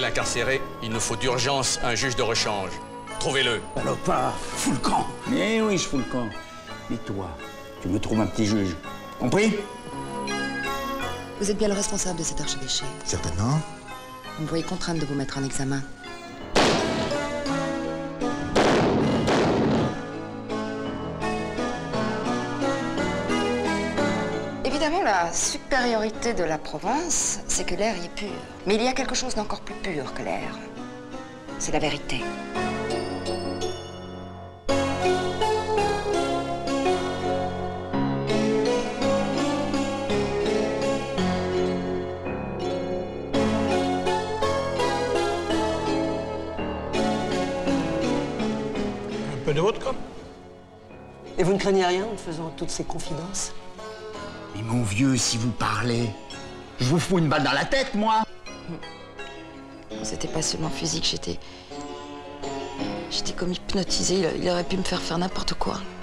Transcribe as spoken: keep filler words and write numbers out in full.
l'incarcérer, il nous faut d'urgence un juge de rechange. Trouvez-le. Salopard, fous le camp. Eh oui, je fous le camp. Mais toi, tu me trouves un petit juge. Compris? Vous êtes bien le responsable de cet archevêché. Certainement. Vous me voyez contrainte de vous mettre en examen. Évidemment, la supériorité de la Provence, c'est que l'air y est pur. Mais il y a quelque chose d'encore plus pur que l'air. C'est la vérité. Un peu de vodka. Et vous ne craignez rien en faisant toutes ces confidences? Mais mon vieux, si vous parlez, je vous fous une balle dans la tête, moi. C'était pas seulement physique, j'étais... J'étais comme hypnotisée, il, il aurait pu me faire faire n'importe quoi.